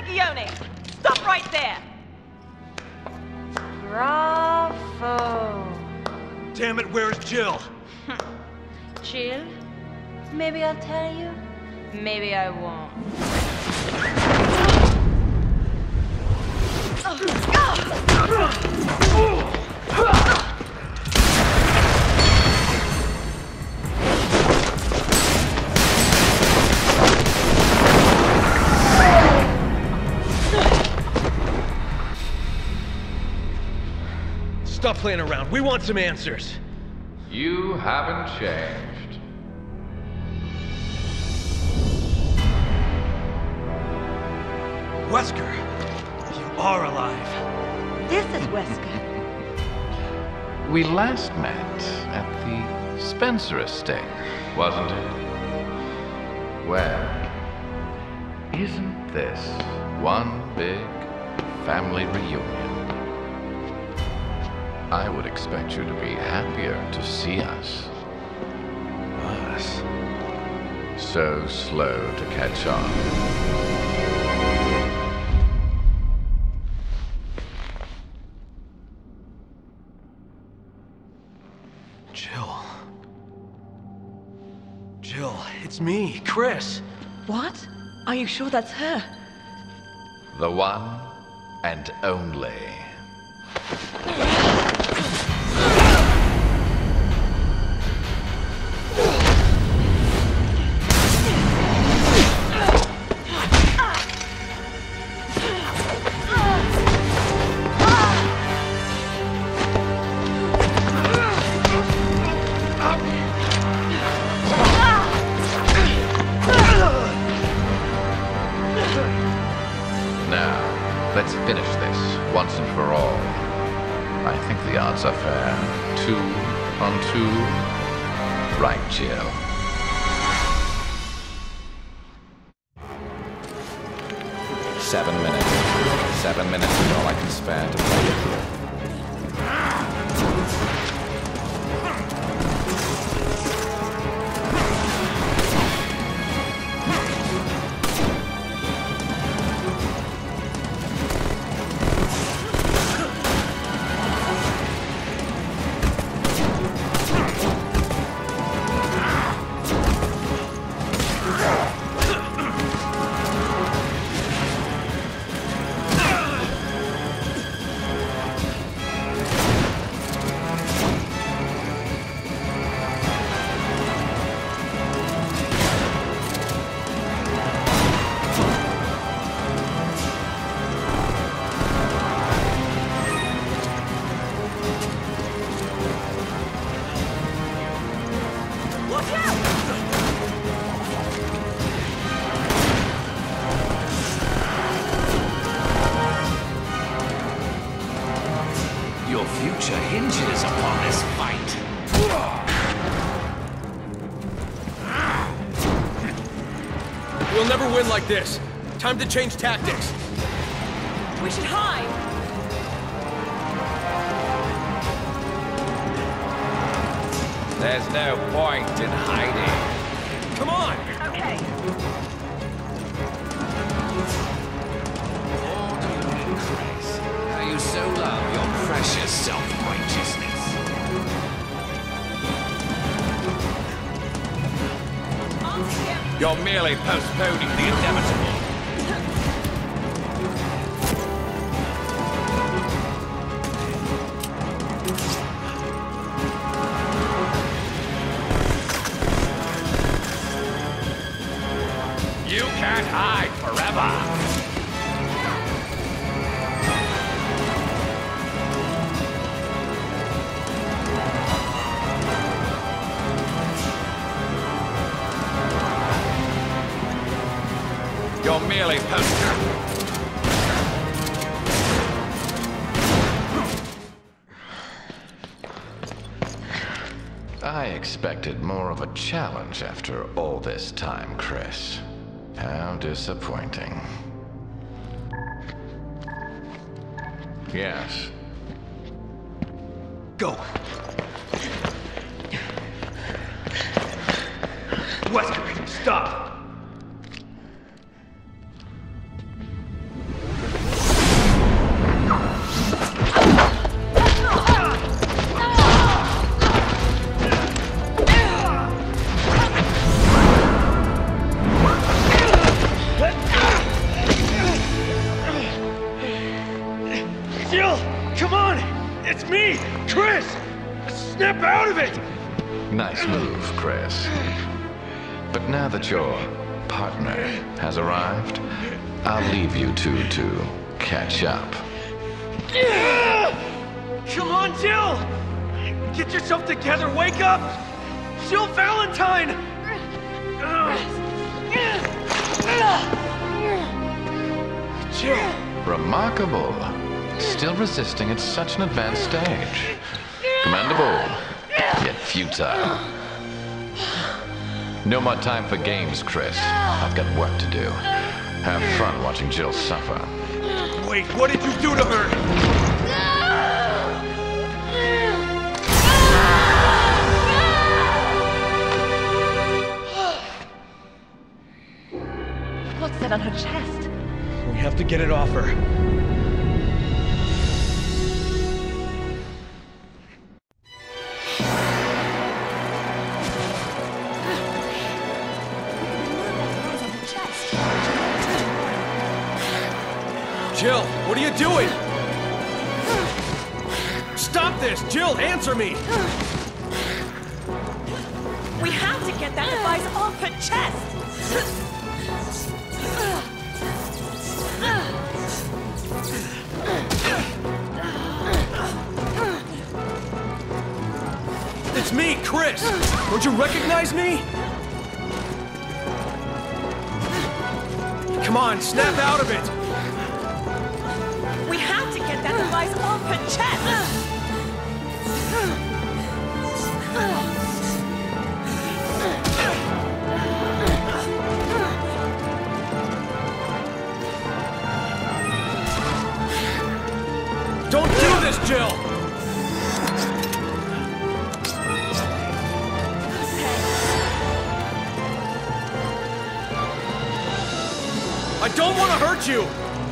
Legione! Stop right there! Bravo! Damn it, where's Jill? Jill? Maybe I'll tell you. Maybe I won't. Stop playing around. We want some answers. You haven't changed. Wesker, you are alive. This is Wesker. We last met at the Spencer estate, wasn't it? Well, isn't this one big family reunion? I would expect you to be happier to see us. Us? So slow to catch on. Jill, it's me, Chris. What? Are you sure that's her? The one and only. Let's finish this once and for all. I think the odds are fair. 2 on 2. Right, Jill? Seven minutes. 7 minutes is all I can spare to play it here. Your future hinges upon this fight. We'll never win like this. Time to change tactics. We should hide. There's no point in hiding. Come on! Okay. Chris, how you so love your precious self-righteousness. You're merely postponing the inevitable. You can't hide forever. You're merely I expected more of a challenge after all this time, Chris. How disappointing. Yes. Go! Wesker, stop! Nice move, Chris. But now that your partner has arrived, I'll leave you two to catch up. Come on, Jill! Get yourself together, wake up! Jill Valentine! Jill! Remarkable. Still resisting at such an advanced stage. Commendable, yet futile. No more time for games, Chris. I've got work to do. Have fun watching Jill suffer. Wait, what did you do to her? What's that on her chest? We have to get it off her. Jill, what are you doing? Stop this! Jill, answer me! We have to get that device off her chest! It's me, Chris! Don't you recognize me? Come on, snap out of it! We have to get that device off her chest! Don't do this, Jill! I don't want to hurt you!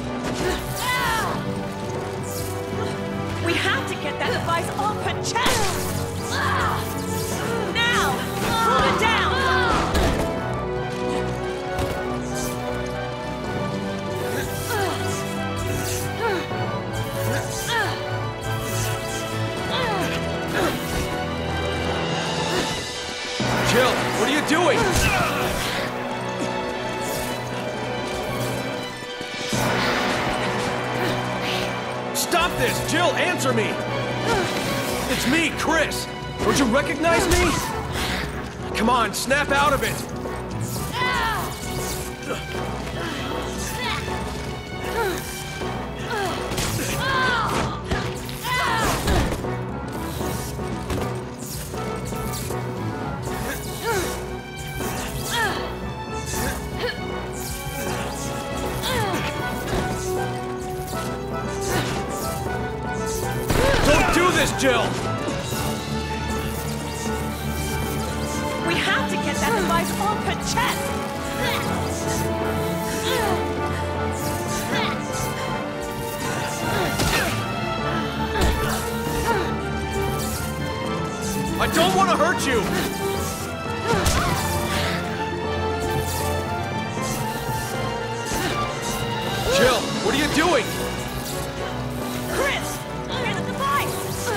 We have to get that device off her chest! Now! Pull her down! Jill, what are you doing? Stop this! Jill, answer me! It's me, Chris! Don't you recognize me? Come on, snap out of it! Don't do this, Jill! We have to get that device off her chest! I don't want to hurt you! Jill, what are you doing? Chris! Here's the device!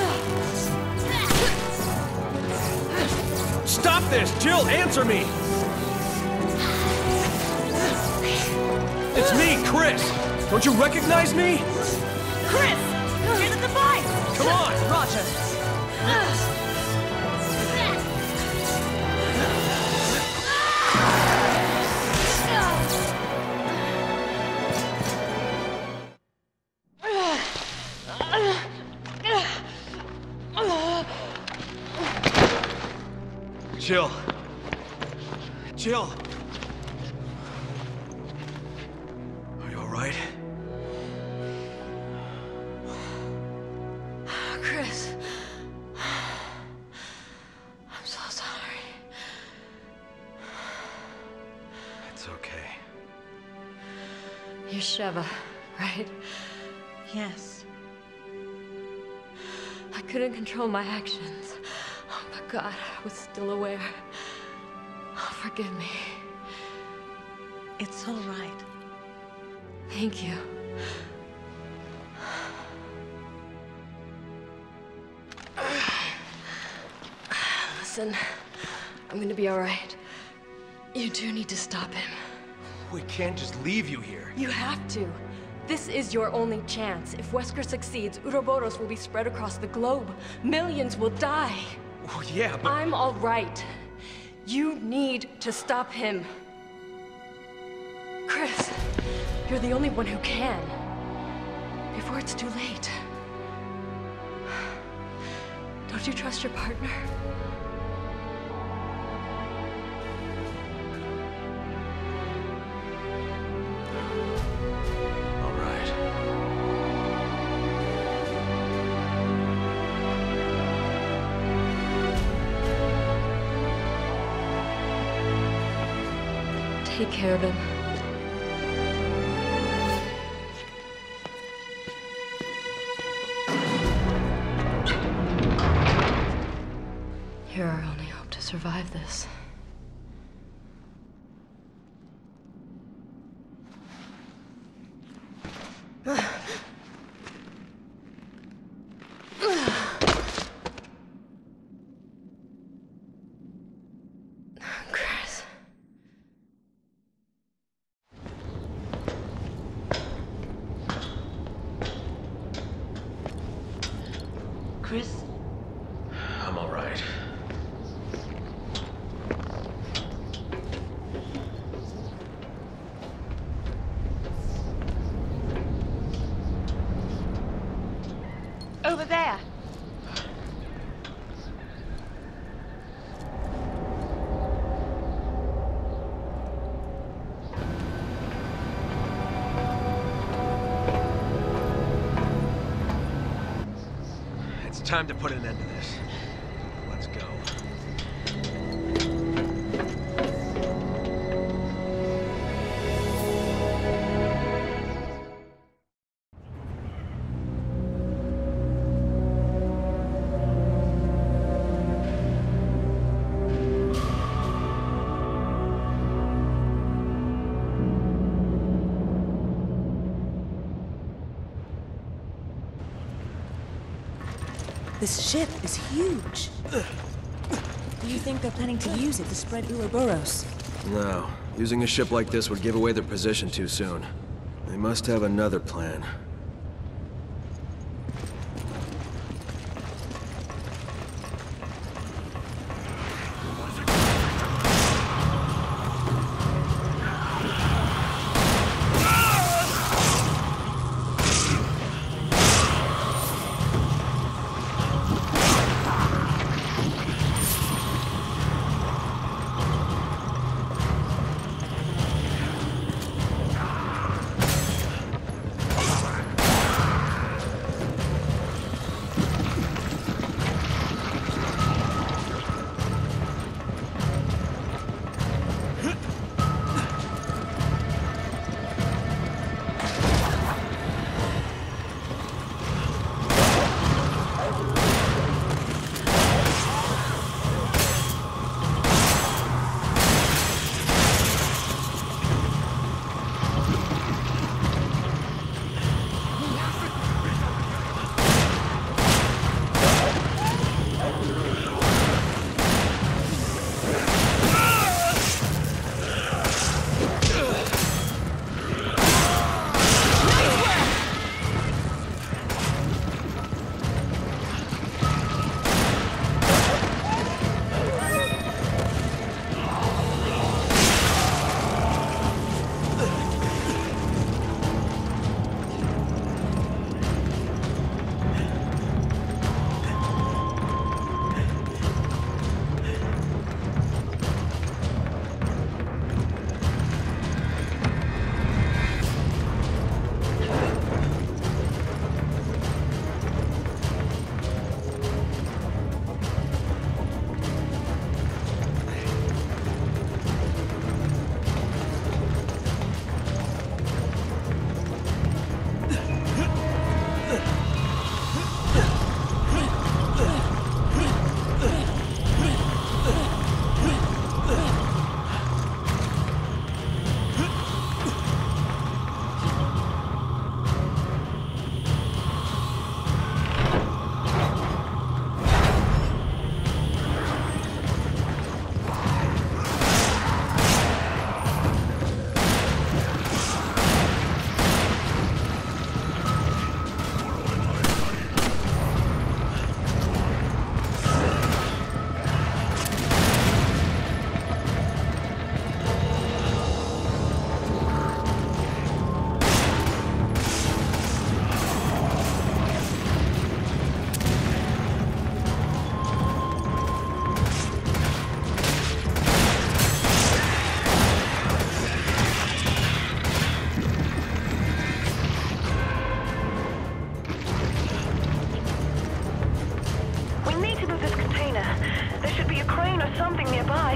Stop this! Jill, answer me! It's me, Chris! Don't you recognize me? Chris! Here's the device! Come on! Roger. Jill. Jill. Are you all right? Chris. I'm so sorry. It's okay. You're Sheva, right? Yes. I couldn't control my actions. Oh, but God, I was still aware. Oh, forgive me. It's all right. Thank you. Listen, I'm gonna be all right. You do need to stop him. We can't just leave you here. You have to. This is your only chance. If Wesker succeeds, Ouroboros will be spread across the globe. Millions will die. Well, yeah, but... I'm all right. You need to stop him. Chris, you're the only one who can. Before it's too late. Don't you trust your partner? All right. Take care of him. You're our only hope to survive this. Chris. Chris? I'm all right. Over there. It's time to put an end to this. Let's go. This ship is huge. Do you think they're planning to use it to spread Ouroboros? No. Using a ship like this would give away their position too soon. They must have another plan.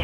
okay?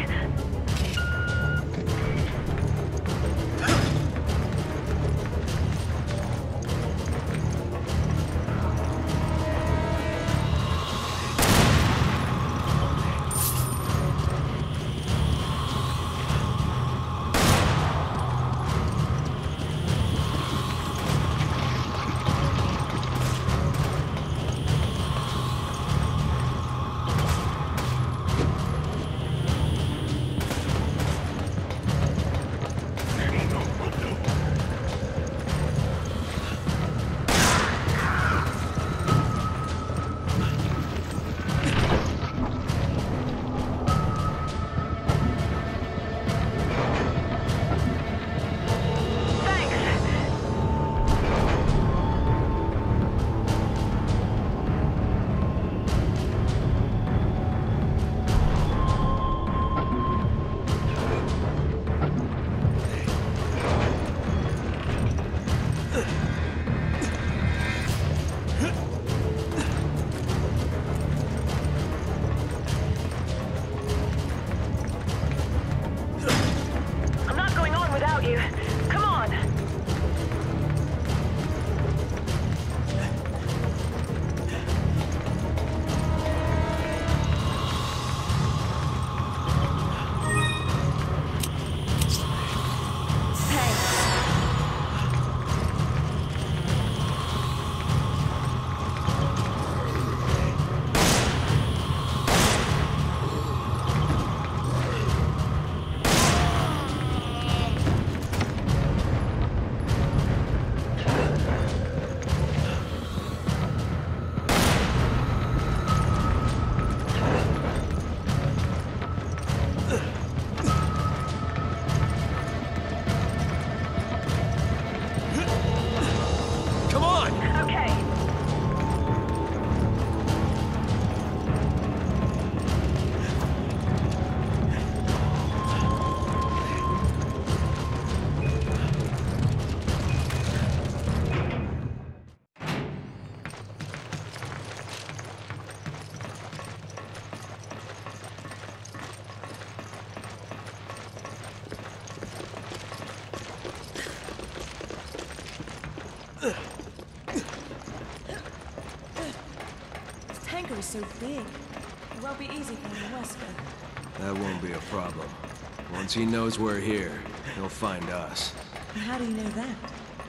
Is so big. It won't be easy finding Wesker. That won't be a problem. Once he knows we're here, he'll find us. And how do you know that?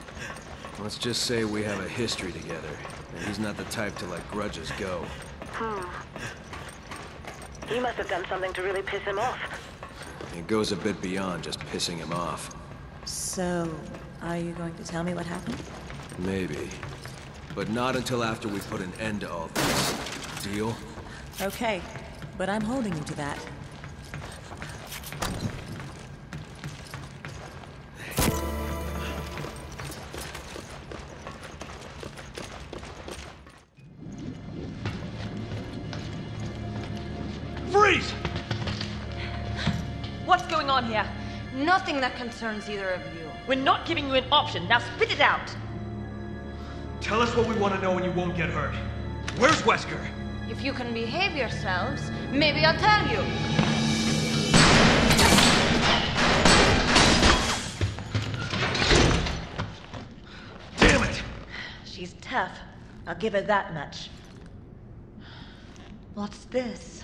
Let's just say we have a history together, and he's not the type to let grudges go. He must have done something to really piss him off. It goes a bit beyond just pissing him off. So, are you going to tell me what happened? Maybe. But not until after we put an end to all this. Deal? Okay, but I'm holding you to that. Freeze! What's going on here? Nothing that concerns either of you. We're not giving you an option. Now spit it out. Tell us what we want to know and you won't get hurt. Where's Wesker? If you can behave yourselves, maybe I'll tell you. Damn it! She's tough. I'll give her that much. What's this?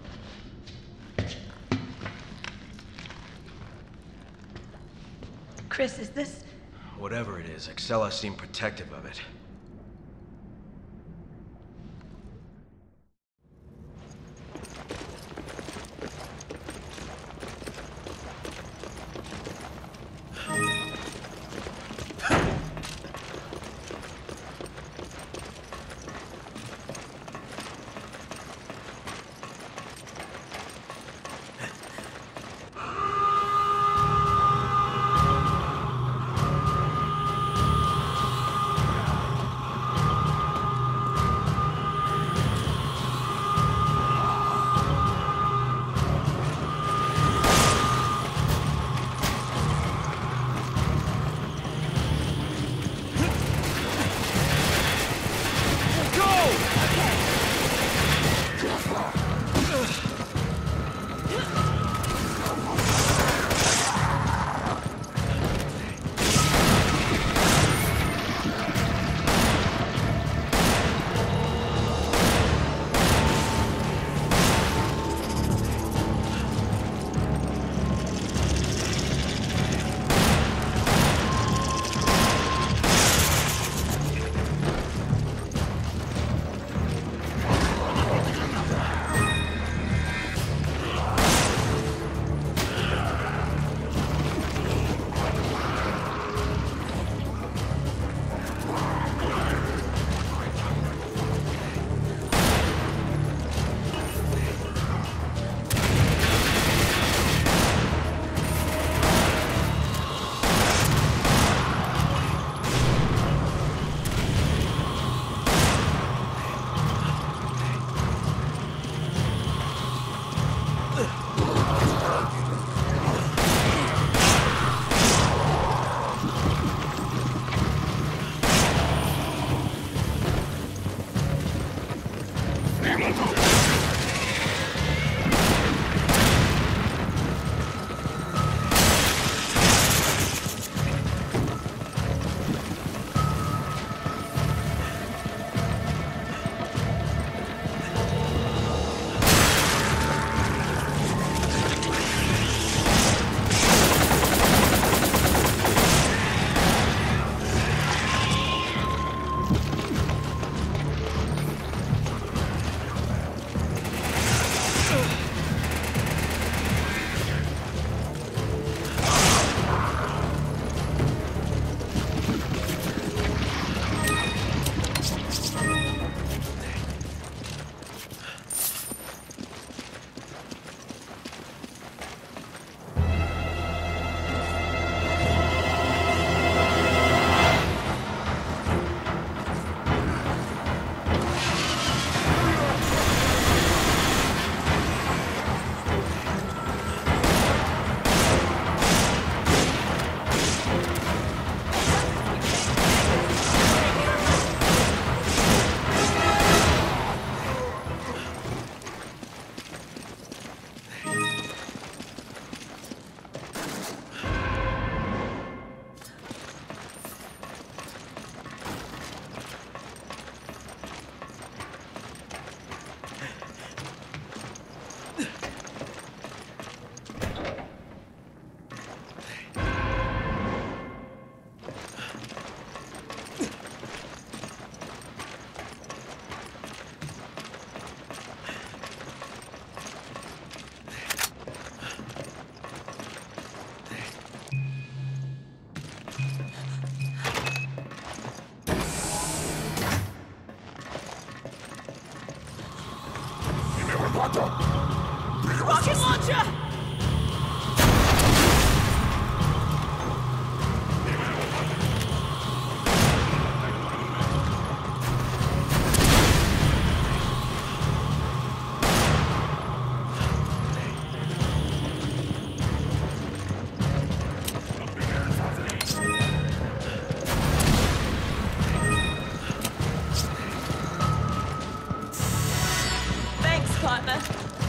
Chris, is this... Whatever it is, Excella seemed protective of it. Rocket launcher! Thanks, partner.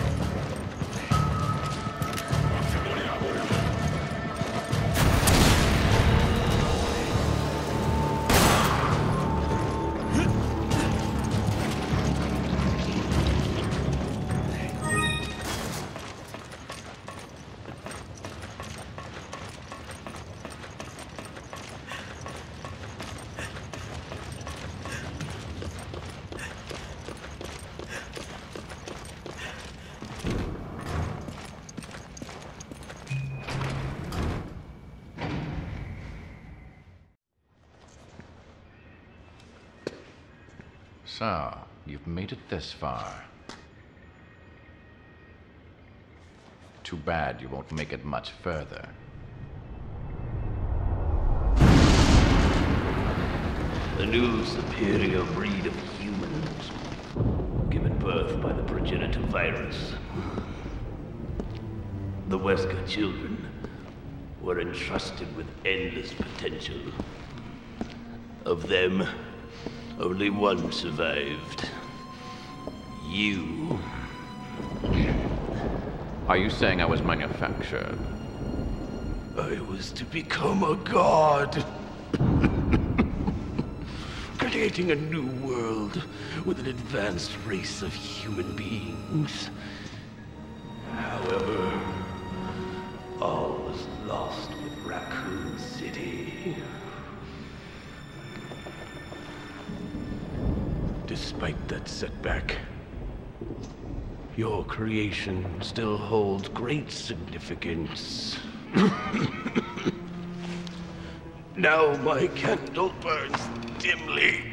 So, you've made it this far. Too bad you won't make it much further. A new superior breed of humans, given birth by the progenitor virus. The Wesker children were entrusted with endless potential. Of them, only one survived. You. Are you saying I was manufactured? I was to become a god. Creating a new world with an advanced race of human beings. However, all was lost with Raccoon City. Despite that setback, your creation still holds great significance. Now my candle burns dimly.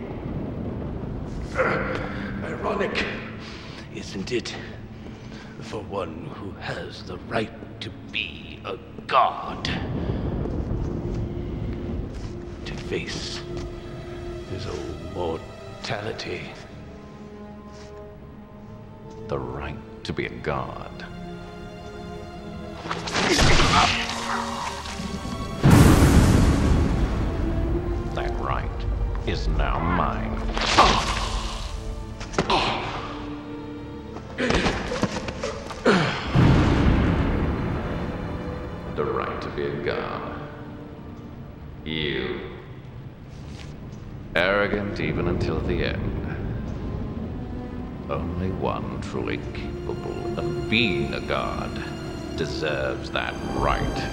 Ironic, isn't it? For one who has the right to be a god. To face his own mortality. The right to be a god. That right is now mine. The right to be a god. You. Arrogant even until the end. Only one truly capable of being a god deserves that right.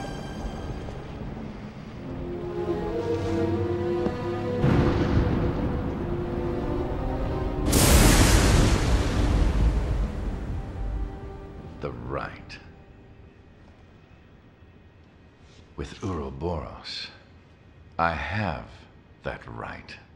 The right. With Ouroboros, I have that right.